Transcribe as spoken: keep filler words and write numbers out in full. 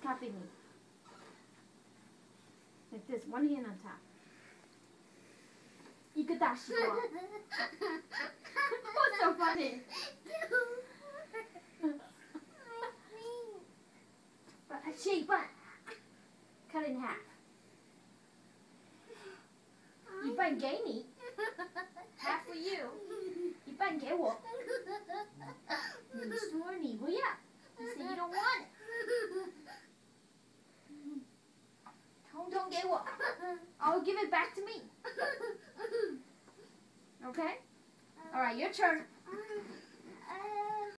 cupping me. Like this, one hand on top. 一个大西瓜。What's so funny? Shake bun. Cut in half. 一半给你 half for you. 一半给我。你说你不要。You say you don't want it. 统统给我。I'll give it back to me. Okay? All right, your turn.